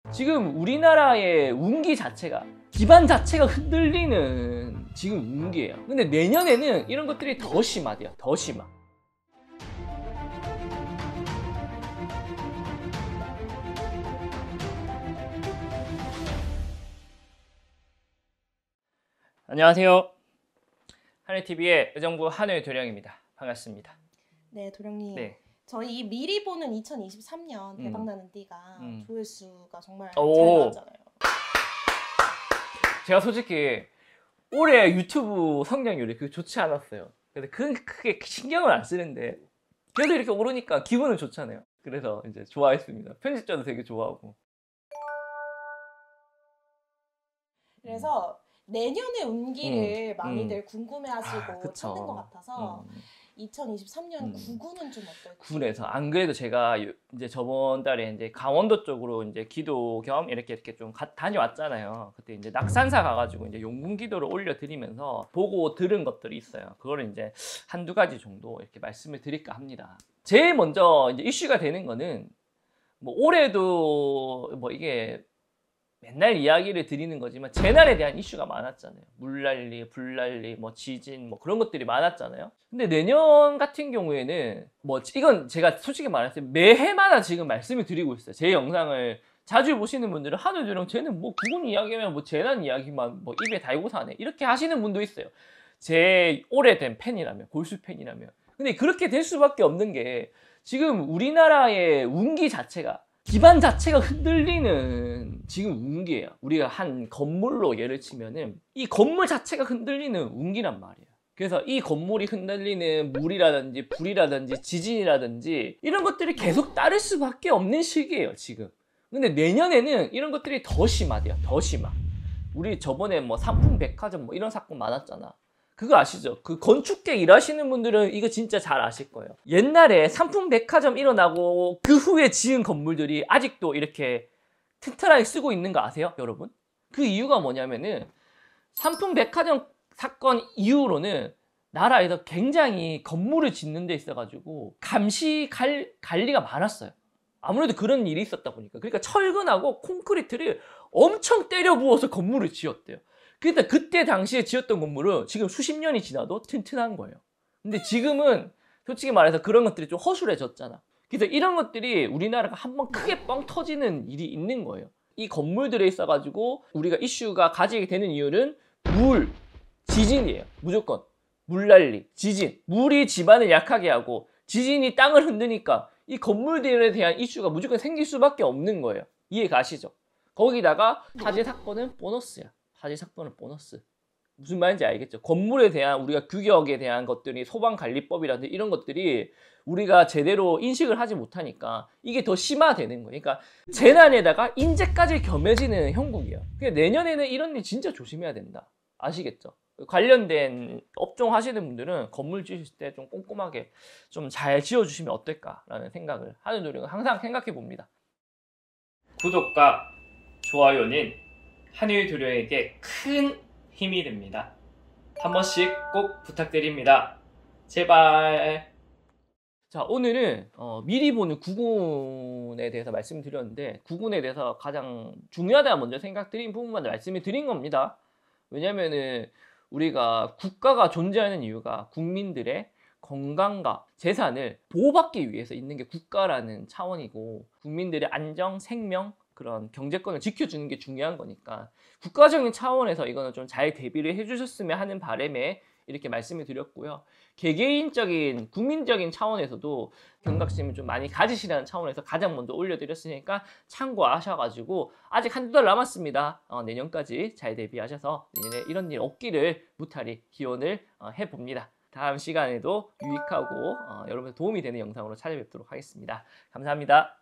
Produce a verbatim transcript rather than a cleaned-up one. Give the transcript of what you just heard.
지금 우리나라의 운기 자체가, 기반 자체가 흔들리는 지금 운기예요. 근데 내년에는 이런 것들이 더 심하대요. 더 심하. 안녕하세요. 하늘티비의 의정부 한우의 도령입니다. 반갑습니다. 네, 도령님. 네. 저희 미리 보는 이천이십삼 년 음. 대박나는 띠가 음. 조회수가 정말 오. 잘 나왔잖아요. 제가 솔직히 올해 유튜브 성장률이 그렇게 좋지 않았어요. 그래서 그건 크게 신경을 안 쓰는데 그래도 이렇게 오르니까 기분은 좋잖아요. 그래서 이제 좋아했습니다. 편집자도 되게 좋아하고. 그래서 내년의 운기를 음. 많이들 음. 궁금해하시고 아, 그쵸. 찾는 것 같아서 음. 이천이십삼 년 음. 구구는 좀 어떨까요? 군에서 안 그래도 제가 이제 저번 달에 이제 강원도 쪽으로 이제 기도 겸 이렇게 이렇게 좀 가, 다녀왔잖아요. 그때 이제 낙산사 가가지고 이제 용궁 기도를 올려드리면서 보고 들은 것들이 있어요. 그거를 이제 한두 가지 정도 이렇게 말씀을 드릴까 합니다. 제일 먼저 이제 이슈가 되는 거는 뭐 올해도 뭐 이게 맨날 이야기를 드리는 거지만 재난에 대한 이슈가 많았잖아요. 물난리, 불난리, 뭐 지진, 뭐 그런 것들이 많았잖아요. 근데 내년 같은 경우에는 뭐 이건 제가 솔직히 말해서 매해마다 지금 말씀을 드리고 있어요. 제 영상을 자주 보시는 분들은 하늘도령 쟤는 뭐 구군 이야기하면 뭐 재난 이야기만 뭐 입에 달고 사네 이렇게 하시는 분도 있어요. 제 오래된 팬이라면, 골수 팬이라면. 근데 그렇게 될 수밖에 없는 게 지금 우리나라의 운기 자체가, 기반 자체가 흔들리는 지금 운기예요. 우리가 한 건물로 예를 치면은 이 건물 자체가 흔들리는 운기란 말이에요. 그래서 이 건물이 흔들리는 물이라든지 불이라든지 지진이라든지 이런 것들이 계속 따를 수밖에 없는 시기예요, 지금. 근데 내년에는 이런 것들이 더 심하대요. 더 심하. 우리 저번에 뭐 삼풍백화점 뭐 이런 사건 많았잖아. 그거 아시죠? 그 건축계 일하시는 분들은 이거 진짜 잘 아실 거예요. 옛날에 삼풍백화점 일어나고 그 후에 지은 건물들이 아직도 이렇게 튼튼하게 쓰고 있는 거 아세요, 여러분? 그 이유가 뭐냐면은 삼풍백화점 사건 이후로는 나라에서 굉장히 건물을 짓는 데 있어가지고 감시 갈, 관리가 많았어요. 아무래도 그런 일이 있었다 보니까. 그러니까 철근하고 콘크리트를 엄청 때려 부어서 건물을 지었대요. 그러니까 그때 당시에 지었던 건물은 지금 수십 년이 지나도 튼튼한 거예요. 근데 지금은 솔직히 말해서 그런 것들이 좀 허술해졌잖아. 그래서 이런 것들이 우리나라가 한번 크게 뻥 터지는 일이 있는 거예요. 이 건물들에 있어가지고 우리가 이슈가 가지게 되는 이유는 물, 지진이에요. 무조건. 물난리, 지진. 물이 집안을 약하게 하고 지진이 땅을 흔드니까 이 건물들에 대한 이슈가 무조건 생길 수밖에 없는 거예요. 이해 가시죠? 거기다가 화재 사건은 보너스야. 화재 사건은 보너스. 무슨 말인지 알겠죠? 건물에 대한 우리가 규격에 대한 것들이 소방관리법이라든지 이런 것들이 우리가 제대로 인식을 하지 못하니까 이게 더 심화되는 거예요. 그러니까 재난에다가 인재까지 겸해지는 형국이에요. 그러니까 내년에는 이런 일 진짜 조심해야 된다. 아시겠죠? 관련된 업종 하시는 분들은 건물 지으실 때 좀 꼼꼼하게 좀 잘 지어주시면 어떨까라는 생각을 하는 노력은 항상 생각해 봅니다. 구독과 좋아요는 한울도령에게 큰 힘이 됩니다. 한 번씩 꼭 부탁드립니다. 제발. 자, 오늘은 어, 미리 보는 구군에 대해서 말씀드렸는데 구군에 대해서 가장 중요하다 먼저 생각드린 부분만 말씀을 드린 겁니다. 왜냐면은 우리가 국가가 존재하는 이유가 국민들의 건강과 재산을 보호받기 위해서 있는 게 국가라는 차원이고 국민들의 안정, 생명, 그런 경제권을 지켜주는 게 중요한 거니까 국가적인 차원에서 이거는 좀 잘 대비를 해주셨으면 하는 바람에 이렇게 말씀을 드렸고요. 개개인적인 국민적인 차원에서도 경각심을 좀 많이 가지시라는 차원에서 가장 먼저 올려드렸으니까 참고하셔가지고 아직 한두 달 남았습니다. 어, 내년까지 잘 대비하셔서 내년에 이런 일 없기를 무탈히 기원을 어, 해봅니다. 다음 시간에도 유익하고 어, 여러분의 도움이 되는 영상으로 찾아뵙도록 하겠습니다. 감사합니다.